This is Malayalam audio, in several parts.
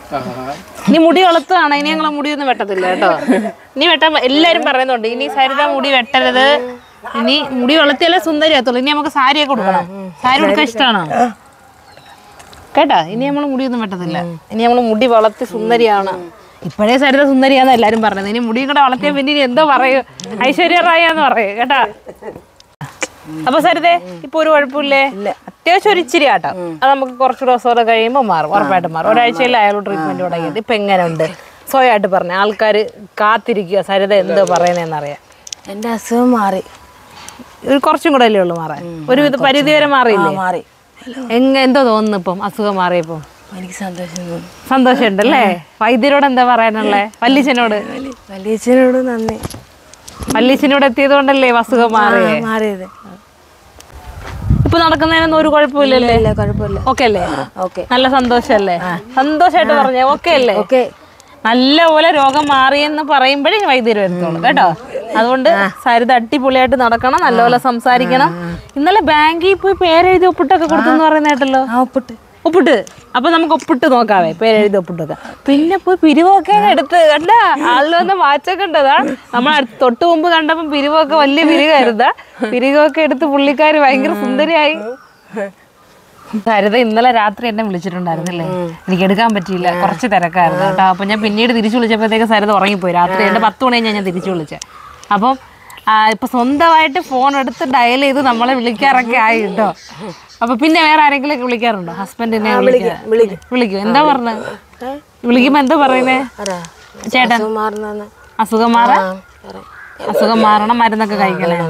ഇനി മുടി വളർത്തുകയാണ്, ഇനി ഞങ്ങളെ മുടിയൊന്നും വെട്ടത്തില്ല കേട്ടോ. ഇനി വെട്ടാൻ എല്ലാരും പറയുന്നുണ്ട് ഇനി സരിത മുടി വെട്ടരുത്, ഇനി മുടി വളർത്തിയാലേ സുന്ദരിയാത്തുള്ളൂ. ഇനി നമുക്ക് സാരിയൊക്കെ കൊടുക്കണം. സാരി കൊടുക്കാൻ ഇഷ്ടമാണോ കേട്ടാ? ഇനി നമ്മൾ മുടിയൊന്നും വെട്ടത്തില്ല, ഇനി നമ്മൾ മുടി വളർത്തി സുന്ദരിയാണ്. ഇപ്പോഴേ സരിത സുന്ദരിയാന്ന് എല്ലാരും പറഞ്ഞത്, ഇനി മുടിയും കൂടെ വളർത്തിയാൽ പിന്നെ ഇനി എന്തോ പറയൂ, ഐശ്വര്യ റായാന്ന് പറയൂ കേട്ടാ. അപ്പൊ സരിതേ ഇപ്പൊ ഒരു കുഴപ്പമില്ലേ? അത്യാവശ്യം ഒരു ഇച്ചിരി ആട്ടോ, അത് നമുക്ക് കുറച്ച് ദിവസം കഴിയുമ്പോൾ മാറും, ഉറപ്പായിട്ട് മാറും. ഒരാഴ്ചയിൽ അയാൾ ട്രീറ്റ്മെന്റ് തുടങ്ങിയത്. ഇപ്പൊ എങ്ങനെ ഉണ്ട് സ്വയമായിട്ട് പറഞ്ഞ ആൾക്കാർ കാത്തിരിക്കുക സരിത എന്തോ പറയുന്നതെന്നറിയാം. എന്റെ അസുഖം മാറി, കുറച്ചും കൂടെ അല്ലേ ഉള്ളു മാറാൻ? ഒരു പരിധി വരെ മാറിയില്ലേ? മാറി. എന്തോ തോന്നുന്നു ഇപ്പം അസുഖം മാറിയപ്പോ? എനിക്ക് സന്തോഷം, സന്തോഷമുണ്ടല്ലേ? വൈദ്യരോട് എന്താ പറയാനുള്ളേ? വല്യച്ഛനോട്? വല്യച്ഛനോട് നന്ദി. വല്യച്ഛനോട് എത്തിയത് കൊണ്ടല്ലേ അസുഖം മാറിയത്. ഇപ്പൊ നടക്കുന്നതിനൊന്നും ഒരു കുഴപ്പമില്ലല്ലേ? കുഴപ്പമില്ല. ഓക്കെ അല്ലേ? ഓക്കെ. നല്ല സന്തോഷല്ലേ? സന്തോഷമായിട്ട് പറഞ്ഞേ ഓക്കെ അല്ലേ? ഓക്കെ. നല്ല പോലെ രോഗം മാറിയെന്ന് പറയുമ്പോഴേ വൈദ്യര് വരുത്തുള്ളൂ കേട്ടോ. അതുകൊണ്ട് സരിത അടിപൊളിയായിട്ട് നടക്കണം, നല്ലപോലെ സംസാരിക്കണം. ഇന്നലെ ബാങ്കിൽ പോയി പേരെഴുതി ഒപ്പിട്ടൊക്കെ കൊടുത്തെന്ന് പറയുന്ന കേട്ടല്ലോ. ഒപ്പിട്ട് അപ്പൊ നമുക്ക് ഒപ്പിട്ട് നോക്കാവേ, പേരെഴുതി ഒപ്പിട്ടൊക്കെ. പിന്നെ പോയി പിരിവൊക്കെ എടുത്ത് കണ്ട ആളിൽ വന്ന മാറ്റൊക്കെ ഉണ്ടതാ. നമ്മൾ തൊട്ട് മുമ്പ് കണ്ടപ്പോ പിരിവൊക്കെ വലിയ പിരിവായിരുന്നാ. പിരിവൊക്കെ എടുത്ത് പുള്ളിക്കാര് ഭയങ്കര സുന്ദരിയായി. സരിത ഇന്നലെ രാത്രി എന്നെ വിളിച്ചിട്ടുണ്ടായിരുന്നില്ലേ? എനിക്ക് എടുക്കാൻ പറ്റിയില്ല, കുറച്ച് തിരക്കായിരുന്നു കേട്ടോ. അപ്പൊ ഞാൻ പിന്നീട് തിരിച്ചു വിളിച്ചപ്പോഴത്തേക്ക് സരിത ഉറങ്ങിപ്പോയി. രാത്രി എന്റെ 10 മണി ഞാൻ തിരിച്ചു വിളിച്ചത്. അപ്പം ഇപ്പൊ സ്വന്തമായിട്ട് ഫോൺ എടുത്ത് ഡയൽ ചെയ്ത് നമ്മളെ വിളിക്കാറൊക്കെ ആയി കേട്ടോ. അപ്പൊ പിന്നെ വേറെ ആരെങ്കിലും വിളിക്കാറുണ്ടോ? ഹസ്ബൻഡിനെ വിളിക്കും. എന്താ പറഞ്ഞത്? വിളിക്കുമ്പോ എന്താ പറയുന്നേ? ചേട്ടൻ അസുഖം മാറാൻ, അസുഖം മാറണം, മരുന്നൊക്കെ കഴിക്കണേ.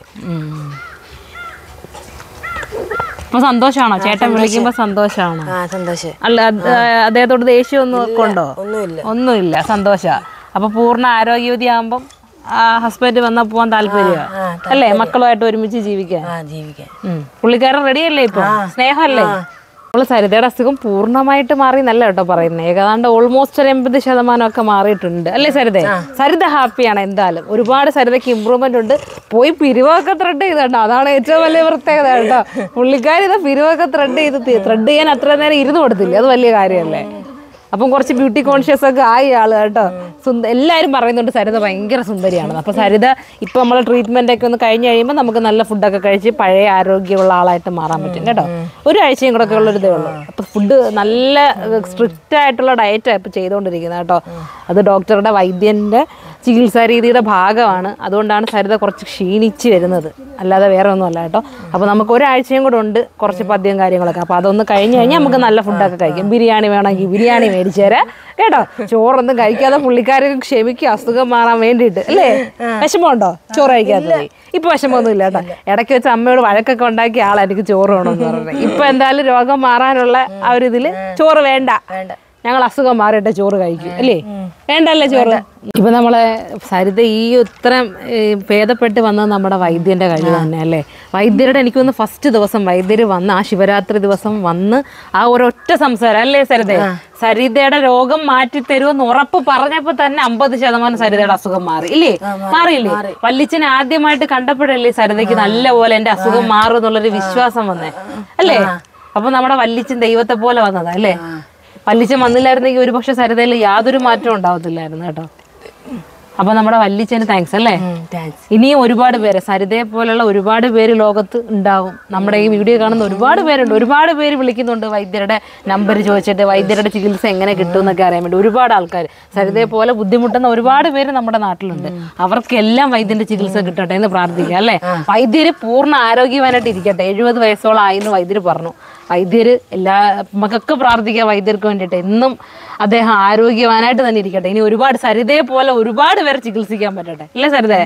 ഇപ്പൊ സന്തോഷാണോ? ചേട്ടൻ വിളിക്കുമ്പോ സന്തോഷാണോ? അല്ല അദ്ദേഹത്തോട് ദേഷ്യമൊന്നും ഉണ്ടോ? ഒന്നുമില്ല, സന്തോഷ. അപ്പൊ പൂർണ്ണ ആരോഗ്യവതി ആകുമ്പം ഹസ്ബൻഡ് വന്നാ പോവാൻ താല്പര്യ അല്ലേ? മക്കളുമായിട്ട് ഒരുമിച്ച് ജീവിക്കാൻ. പുള്ളിക്കാരൻ റെഡിയല്ലേ? ഇപ്പൊ സ്നേഹമല്ലേ? നമ്മള് സരിതയുടെ അസുഖം പൂർണ്ണമായിട്ട് മാറി നല്ല കേട്ടോ പറയുന്നത്. ഏതാണ്ട് ഓൾമോസ്റ്റ് ഒരു 80% ഒക്കെ മാറിയിട്ടുണ്ട് അല്ലേ സരിത? സരിത ഹാപ്പിയാണ് എന്തായാലും. ഒരുപാട് സരിതയ്ക്ക് ഇമ്പ്രൂവ്മെന്റ് ഉണ്ട്. പോയി പിരിവൊക്കെ ത്രെഡ് ചെയ്തോ, അതാണ് ഏറ്റവും വലിയ പ്രത്യേകത കേട്ടോ. പുള്ളിക്കാരി ഇതാ പിരിവൊക്കെ ത്രെഡ് ചെയ്യാൻ അത്ര നേരം ഇരുന്ന് കൊടുത്തില്ലേ, അത് വലിയ കാര്യമല്ലേ? അപ്പം കുറച്ച് ബ്യൂട്ടി കോൺഷ്യസ് ഒക്കെ ആയി ആള് കേട്ടോ. എല്ലാവരും പറയുന്നുണ്ട് സരിത ഭയങ്കര സുന്ദരിയാണെന്ന്. അപ്പോൾ സരിത ഇപ്പം നമ്മൾ ട്രീറ്റ്മെന്റ് ഒക്കെ ഒന്ന് കഴിഞ്ഞ് കഴിയുമ്പോൾ നമുക്ക് നല്ല ഫുഡൊക്കെ കഴിച്ച് പഴയ ആരോഗ്യമുള്ള ആളായിട്ട് മാറാൻ പറ്റും കേട്ടോ. ഒരാഴ്ചയും കൂടെ ഒക്കെ ഉള്ളൊരിതേ ഉള്ളൂ. അപ്പോൾ ഫുഡ് നല്ല സ്ട്രിക്റ്റ് ആയിട്ടുള്ള ഡയറ്റാണ് ഇപ്പോൾ ചെയ്തുകൊണ്ടിരിക്കുന്നത് കേട്ടോ. അത് ഡോക്ടറുടെ വൈദ്യൻ്റെ ചികിത്സാ രീതിയുടെ ഭാഗമാണ്. അതുകൊണ്ടാണ് സരിത കുറച്ച് ക്ഷീണിച്ച് വരുന്നത്, അല്ലാതെ വേറെ ഒന്നുമല്ല കേട്ടോ. അപ്പോൾ നമുക്ക് ഒരാഴ്ചയും കൂടെ ഉണ്ട് കുറച്ച് പദ്യം കാര്യങ്ങളൊക്കെ. അപ്പോൾ അതൊന്ന് കഴിഞ്ഞ് കഴിഞ്ഞാൽ നമുക്ക് നല്ല ഫുഡൊക്കെ കഴിക്കാം. ബിരിയാണി വേണമെങ്കിൽ ബിരിയാണി മേടിച്ചു തരാം കേട്ടോ. ചോറൊന്നും കഴിക്കാതെ പുള്ളിക്കാരൊക്കെ ക്ഷമിക്കും അസുഖം മാറാൻ വേണ്ടിയിട്ട് അല്ലേ? വിഷമമുണ്ടോ ചോറ് കഴിക്കാത്തത്? ഇപ്പൊ വിഷമമൊന്നും ഇല്ല കേട്ടോ. ഇടയ്ക്ക് വെച്ച് അമ്മയോട് വഴക്കൊക്കെ ഉണ്ടാക്കി ആളെനിക്ക് ചോറ് വേണമെന്ന് പറഞ്ഞത്. ഇപ്പൊ എന്തായാലും രോഗം മാറാനുള്ള ആ ഒരു ഇതില് ചോറ് വേണ്ട, ഞങ്ങൾ അസുഖം മാറിയിട്ട് ചോറ് കഴിക്കും അല്ലേ? വേണ്ടല്ലേ ചോറ്? ഇപ്പൊ നമ്മളെ സരിത ഈ ഉത്തരം ഭേദപ്പെട്ട് വന്നത് നമ്മുടെ വൈദ്യന്റെ കഴിവ് തന്നെ അല്ലേ? വൈദ്യരുടെ എനിക്കൊന്ന് ഫസ്റ്റ് ദിവസം വൈദ്യര് വന്ന് ആ ശിവരാത്രി ദിവസം വന്ന് ആ ഒരൊറ്റ സംസാരം അല്ലേ സരിത? സരിതയുടെ രോഗം മാറ്റി തരുമെന്ന് ഉറപ്പ് പറഞ്ഞപ്പോ തന്നെ 50% സരിതയുടെ അസുഖം മാറി ഇല്ലേ? മാറിയില്ലേ? വല്യച്ഛനെ ആദ്യമായിട്ട് കണ്ടപ്പോഴല്ലേ സരിതയ്ക്ക് നല്ല പോലെ എന്റെ അസുഖം മാറും എന്നുള്ളൊരു വിശ്വാസം വന്നേ അല്ലേ? അപ്പൊ നമ്മുടെ വല്യച്ഛൻ ദൈവത്തെ പോലെ വന്നതാ അല്ലേ? വല്യച്ഛൻ വന്നില്ലായിരുന്നെങ്കിൽ ഒരു പക്ഷെ സരിതയിൽ യാതൊരു മാറ്റവും ഉണ്ടാവത്തില്ലായിരുന്നു കേട്ടോ. അപ്പൊ നമ്മുടെ വല്യച്ഛന് താങ്ക്സ് അല്ലേ? ഇനിയും ഒരുപാട് പേര് സരിതയെ പോലുള്ള ഒരുപാട് പേര് ലോകത്ത് ഉണ്ടാവും. നമ്മുടെ ഈ വീഡിയോ കാണുന്ന ഒരുപാട് പേരുണ്ട്. ഒരുപാട് പേര് വിളിക്കുന്നുണ്ട് വൈദ്യരുടെ നമ്പർ ചോദിച്ചിട്ട് വൈദ്യരുടെ ചികിത്സ എങ്ങനെ കിട്ടും എന്നൊക്കെ അറിയാൻ വേണ്ടി. ഒരുപാട് ആൾക്കാർ സരിതയെ പോലെ ബുദ്ധിമുട്ടുന്ന ഒരുപാട് പേര് നമ്മുടെ നാട്ടിലുണ്ട്. അവർക്കെല്ലാം വൈദ്യന്റെ ചികിത്സ കിട്ടട്ടെ എന്ന് പ്രാർത്ഥിക്കുക അല്ലേ? വൈദ്യര് പൂർണ്ണ ആരോഗ്യവാനായിട്ട് ഇരിക്കട്ടെ. 70 വയസ്സോളം ആയിന്ന് വൈദ്യര് പറഞ്ഞു. വൈദ്യര് നമുക്കൊക്കെ പ്രാർത്ഥിക്കുക വൈദ്യർക്ക് വേണ്ടിയിട്ട്. എന്നും അദ്ദേഹം ആരോഗ്യവാനായിട്ട് തന്നെ ഇരിക്കട്ടെ. ഇനി ഒരുപാട് സരിതയെ പോലെ ഒരുപാട് പേരെ ചികിത്സിക്കാൻ പറ്റട്ടെ അല്ലേ സരിതേ?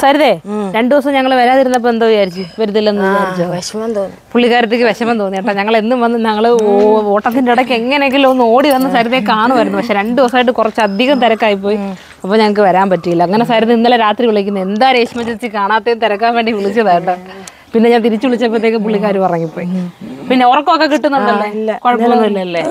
2 ദിവസം ഞങ്ങൾ വരാതിരുന്നപ്പോ എന്തോ വിചാരിച്ചു? വരുന്നില്ലെന്ന് വിചാരിച്ചോ? വിഷമം തോന്നി. പുള്ളിക്കാരത്തേക്ക് വിഷമം തോന്നി കേട്ടോ. ഞങ്ങൾ എന്നും വന്ന് ഞങ്ങള് ഓട്ടത്തിന്റെ ഇടയ്ക്ക് എങ്ങനെയെങ്കിലും ഒന്ന് ഓടി വന്ന് സരിതയെ കാണുമായിരുന്നു. പക്ഷെ 2 ദിവസമായിട്ട് കുറച്ചധികം തിരക്കായിപ്പോയി. അപ്പൊ ഞങ്ങൾക്ക് വരാൻ പറ്റിയില്ല. അങ്ങനെ സരിത ഇന്നലെ രാത്രി വിളിക്കുന്നത് എന്താ രേഷ്മ ചേച്ചി കാണാത്തയും തിരക്കാൻ വേണ്ടി വിളിച്ചതാട്ടോ. പിന്നെ ഞാൻ തിരിച്ചു വിളിച്ചപ്പോഴത്തേക്ക് പുള്ളിക്കാർ ഉറങ്ങിപ്പോയി. പിന്നെ ഉറക്കമൊക്കെ കിട്ടുന്നുണ്ടല്ലേ? കുഴപ്പമൊന്നുമില്ലല്ലേ?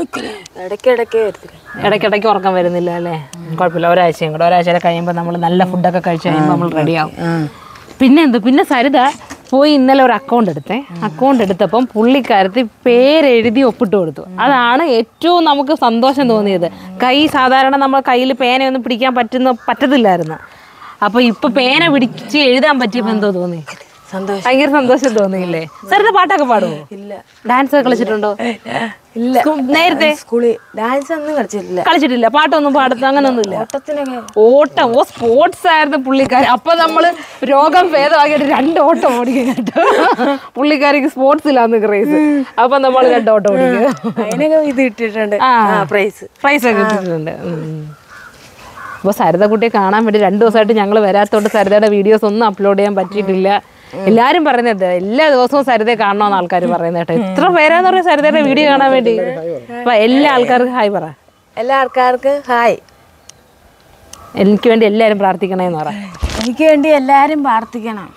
ഇടയ്ക്കിടയ്ക്ക് ഉറക്കം വരുന്നില്ല അല്ലേ? കുഴപ്പമില്ല. ഒരാഴ്ച കഴിയുമ്പോൾ നമ്മൾ നല്ല ഫുഡൊക്കെ കഴിച്ച് കഴിയുമ്പോൾ നമ്മൾ റെഡിയാവും. പിന്നെ സരിത പോയി ഇന്നലെ ഒരു അക്കൗണ്ട് എടുത്തപ്പം പുള്ളിക്കാരത്തി പേരെഴുതി ഒപ്പിട്ട് കൊടുത്തു. അതാണ് ഏറ്റവും നമുക്ക് സന്തോഷം തോന്നിയത്. സാധാരണ നമ്മൾ കയ്യിൽ പേനയൊന്നും പിടിക്കാൻ പറ്റത്തില്ലായിരുന്നു. അപ്പൊ ഇപ്പൊ പേന പിടിച്ച് എഴുതാൻ പറ്റിയപ്പോ എന്തോ തോന്നി? സന്തോഷം, ഭയങ്കര സന്തോഷം തോന്നിയില്ലേ? സാറിന്റെ പാട്ടൊക്കെ പാടുമോ? ഇല്ല. ഡാൻസ് ഒക്കെ കളിച്ചിട്ടുണ്ടോ? ഇല്ല. നേരത്തെ സ്കൂളിൽ ഡാൻസ് ഒന്നും കളിച്ചിട്ടില്ല. പാട്ടൊന്നും അങ്ങനൊന്നും ഇല്ല. ഓട്ടം സ്പോർട്സ് ആയിരുന്നു പുള്ളിക്കാരി. അപ്പൊ നമ്മള് രോഗം ഭേദമാക്കിയിട്ട് 2 ഓട്ടം ഓടിക്കും കേട്ടോ. പുള്ളിക്കാരിക്ക് സ്പോർട്സിലാന്ന് ക്രേസ്. അപ്പൊ നമ്മൾ 2 ഓട്ടം ഓടിക്കും. അതിനൊക്കെ ഇത് ഇട്ടിട്ടുണ്ട്, പ്രൈസ് ഒക്കെ ഇട്ടിട്ടുണ്ട്. അപ്പോൾ സരിതക്കുട്ടിയെ കാണാൻ വേണ്ടി 2 ദിവസമായിട്ട് ഞങ്ങൾ വരാത്തോണ്ട് സരിതയുടെ വീഡിയോസ് ഒന്നും അപ്ലോഡ് ചെയ്യാൻ പറ്റിയിട്ടില്ല. എല്ലാരും പറയുന്നത് എല്ലാ ദിവസവും സരിതയെ കാണണമെന്ന് ആൾക്കാർ പറയുന്നത് കേട്ടോ. എത്ര പേരാന്ന് പറയാം സരിതയുടെ വീഡിയോ കാണാൻ വേണ്ടി. അപ്പൊ എല്ലാ ആൾക്കാർക്കും ഹായ് പറ. എല്ലാ ആൾക്കാർക്കും ഹായ്. എനിക്ക് വേണ്ടി എല്ലാരും പ്രാർത്ഥിക്കണേന്ന് പറ. എനിക്ക് വേണ്ടി എല്ലാരും പ്രാർത്ഥിക്കണം.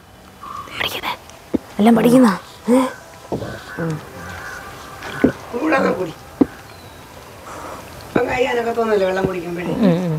എല്ലാം പഠിക്കുന്ന വെള്ളം കുടിക്കുമ്പോഴേ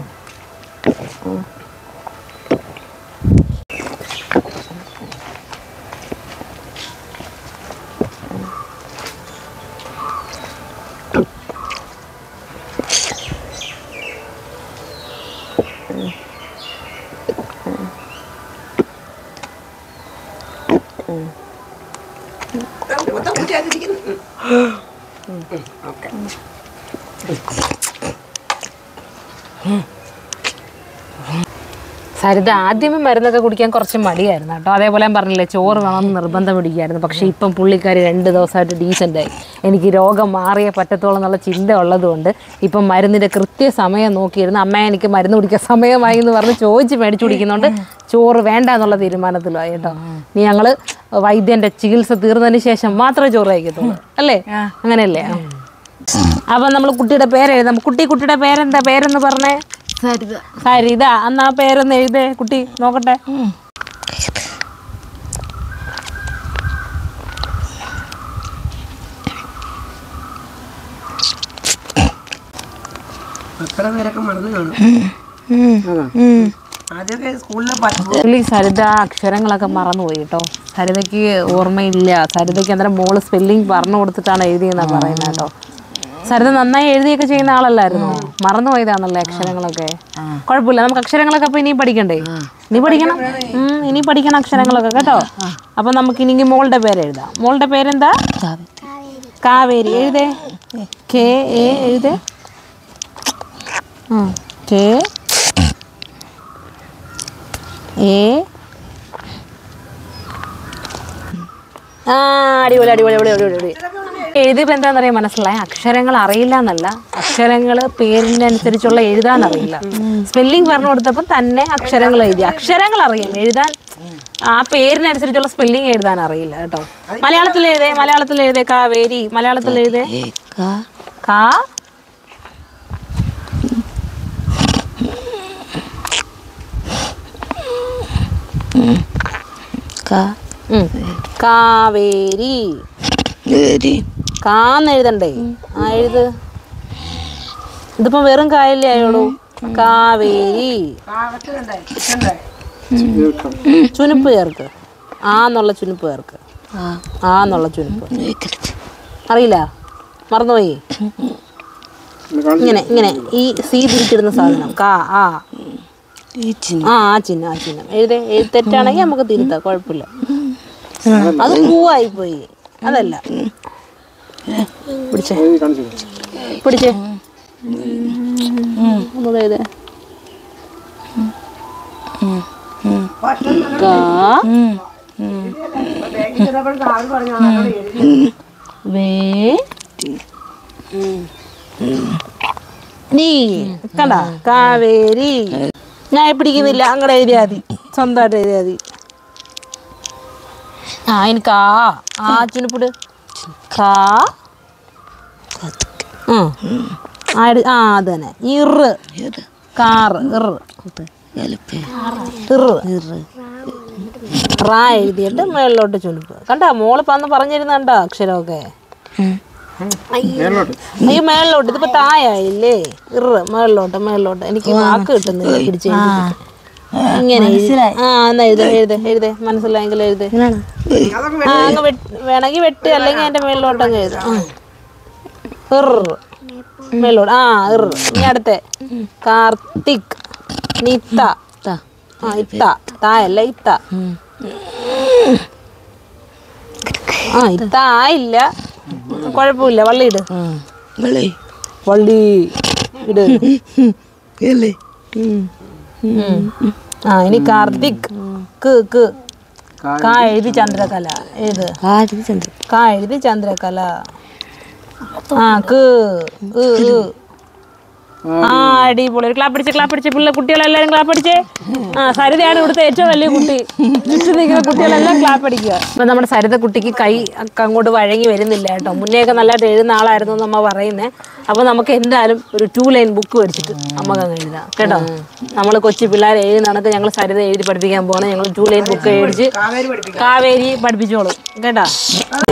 സരിത ആദ്യമേ മരുന്നൊക്കെ കുടിക്കാൻ കുറച്ച് മടിയായിരുന്നു കേട്ടോ. അതേപോലെ ഞാൻ പറഞ്ഞില്ലേ ചോറ് വേണമെന്ന് നിർബന്ധം പിടിക്കായിരുന്നു. പക്ഷേ ഇപ്പം പുള്ളിക്കാരി 2 ദിവസമായിട്ട് ഡീസൻ്റായി. എനിക്ക് രോഗം മാറിയേ പറ്റത്തോളം എന്നുള്ള ചിന്ത ഉള്ളതുകൊണ്ട് ഇപ്പം മരുന്നിൻ്റെ കൃത്യസമയം നോക്കിയിരുന്നു. അമ്മ എനിക്ക് മരുന്ന് കുടിക്കാൻ സമയമായി എന്ന് പറഞ്ഞ് ചോദിച്ച് മേടിച്ചു കുടിക്കുന്നതുകൊണ്ട് ചോറ് വേണ്ട എന്നുള്ള തീരുമാനത്തിലായി കേട്ടോ. ഇനി ഞങ്ങൾ വൈദ്യൻ്റെ ചികിത്സ തീർന്നതിന് ശേഷം മാത്രമേ ചോറ് കഴിക്കത്തുള്ളൂ അല്ലേ? അങ്ങനെയല്ലേ? അപ്പം നമ്മൾ കുട്ടിയുടെ പേരെഴുതാം. കുട്ടിയുടെ പേരെന്താ? പേരെന്ന് പറഞ്ഞേ? സരിത. അന്ന് ആ പേരൊന്ന് എഴുതേ കുട്ടി, നോക്കട്ടെ. സരിത അക്ഷരങ്ങളൊക്കെ മറന്നുപോയി കേട്ടോ. സരിതയ്ക്ക് ഓർമ്മയില്ല. സരിതയ്ക്ക് അന്നേരം മോള് സ്പെല്ലിങ് പറഞ്ഞു കൊടുത്തിട്ടാണ് എഴുതിയെന്നാണ് പറയുന്നത് കേട്ടോ. സരിത നന്നായി എഴുതിയൊക്കെ ചെയ്യുന്ന ആളല്ലായിരുന്നോ? മറന്നുപോയതാണല്ലേ അക്ഷരങ്ങളൊക്കെ? കുഴപ്പമില്ല, നമുക്ക് അക്ഷരങ്ങളൊക്കെ അപ്പൊ ഇനിയും പഠിക്കണ്ടേ? ഇനി പഠിക്കണം അക്ഷരങ്ങളൊക്കെ കേട്ടോ. അപ്പൊ നമുക്ക് ഇനി മോളുടെ പേര് എഴുതാം. മോളുടെ പേരെന്താ? കാവേരി. എഴുതേ. കെ എ എഴുതേ. K A. അടിപൊളി. എഴുതിയപ്പോൾ എന്താണെന്നറിയാൻ മനസ്സിലായി. അക്ഷരങ്ങൾ അറിയില്ല എന്നല്ല, അക്ഷരങ്ങൾ പേരിനനുസരിച്ചുള്ള എഴുതാനറിയില്ല. സ്പെല്ലിങ് പറഞ്ഞു കൊടുത്തപ്പോൾ തന്നെ അക്ഷരങ്ങൾ എഴുതി. അക്ഷരങ്ങൾ അറിയാം, എഴുതാൻ ആ പേരിനനുസരിച്ചുള്ള സ്പെല്ലിങ് എഴുതാൻ അറിയില്ല കേട്ടോ. മലയാളത്തിൽ എഴുതേ. കാവേരി. മലയാളത്തിൽ എഴുതേ. കാവേരി. കാന്ന് എഴുതണ്ടേ? എഴുത്. ഇതിപ്പോ വെറും കായല്ലേ ആയോളൂ. കാവേരി. ചുനുപ്പ് ചേർക്ക്. ആന്നുള്ള ചുനുപ്പ് ചേർക്ക്. ആന്നുള്ള ചുനുപ്പ് അറിയില്ല, മറന്നുപോയി. ഇങ്ങനെ ഈ സി തിരിച്ചിടുന്ന സാധനം. ആ ചിഹ്നം എഴുതേ. തെറ്റാണെങ്കിൽ നമുക്ക് തിരുത്താം, കുഴപ്പമില്ല. അത് പൂവായിപ്പോയി, അതല്ല. പിടിച്ചേ ഒന്നത് എഴുതേ. കണ്ട കാവേരി. ഞാൻ പിടിക്കുന്നില്ല, അങ്ങടെ എഴുതിയാ മതി, സ്വന്തമായിട്ട് എഴുതിയാ മതി. എനിക്ക് ചുനിപ്പിട്. അത് തന്നെ. കാറ്. എഴുതിയിട്ട് മേളിലോട്ട് ചുനിപ്പ്. കണ്ടാ മോളിപ്പോ അന്ന് പറഞ്ഞിരുന്നോ അക്ഷരമൊക്കെ? അയ്യോ മേളിലോട്ട്. ഇതിപ്പോ തായായില്ലേ? മേളിലോട്ട്. എനിക്ക് വാക്ക് കിട്ടുന്നില്ല പിടിച്ച്. ഇങ്ങനെ ആ എന്നാ എഴുതേ മനസ്സിലായെങ്കിൽ എഴുതേ. ആ അങ്ങ് വേണമെങ്കിൽ വെട്ട്, അല്ലെങ്കിൽ അതിന്റെ മേളിലോട്ടങ്ങ് എഴുതും. മേലോട്ട് ഇനി അടുത്തേ കാർത്തിക് നിത്ത. ആ ഇത്ത തായല്ല ഇത്ത. ആ ഇത്ത ആയില്ല, കുഴപ്പമില്ല. വള്ളി ഇട്, വള്ളി ഇട്. ആ ഇനി കാർത്തിക് കാ എഴുതി ചന്ദ്രകല എഴുത്. കാ എഴുതി ചന്ദ്രകല. ആ അടിപൊളി. ഒരു ക്ലാപ്പ് പിടിച്ച് കുട്ടികളെല്ലാരും ക്ലാപ്പ് അടിച്ചേ. സരിതയാണ് ഇവിടുത്തെ ഏറ്റവും വലിയ കുട്ടി. ചുറ്റും നിൽക്കുന്ന കുട്ടികളെല്ലാം ക്ലാപ്പ് അടിക്കുക. അപ്പൊ നമ്മുടെ സരിത കുട്ടിക്ക് കൈ അങ്ങോട്ട് വഴങ്ങി വരുന്നില്ല കേട്ടോ. മുന്നേയൊക്കെ നല്ലതായിട്ട് എഴുതുന്ന ആളായിരുന്നു എന്ന് അമ്മ പറയുന്നത്. അപ്പൊ നമുക്ക് എന്തായാലും ഒരു 2 ലൈൻ ബുക്ക് മേടിച്ചിട്ട് അമ്മക്ക് അങ്ങ് എഴുതാം കേട്ടോ. നമ്മൾ കൊച്ചു പിള്ളേർ എഴുതുന്ന കണക്ക് ഞങ്ങൾ സരിത എഴുതി പഠിപ്പിക്കാൻ പോകണം. ഞങ്ങൾ 2 ലൈൻ ബുക്ക് മേടിച്ച് കാവേരി പഠിപ്പിച്ചോളും കേട്ടോ.